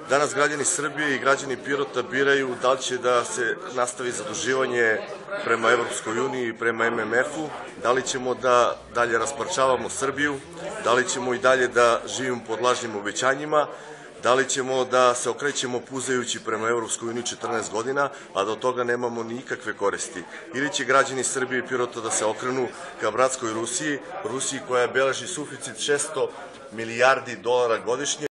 Danas građani Srbije i građani Pirota biraju da li će da se nastavi zaduživanje prema Evropskoj uniji i prema MMF-u, da li ćemo da dalje rasparčavamo Srbiju, da li ćemo i dalje da živimo pod lažnim obećanjima, da li ćemo da se okrećemo puzajući prema Evropskoj uniji 14 godina, a da od toga nemamo nikakve koristi. Ili će građani Srbije i Pirota da se okrenu ka bratskoj Rusiji, Rusiji koja beleži suficit 600 milijardi dolara godišnje,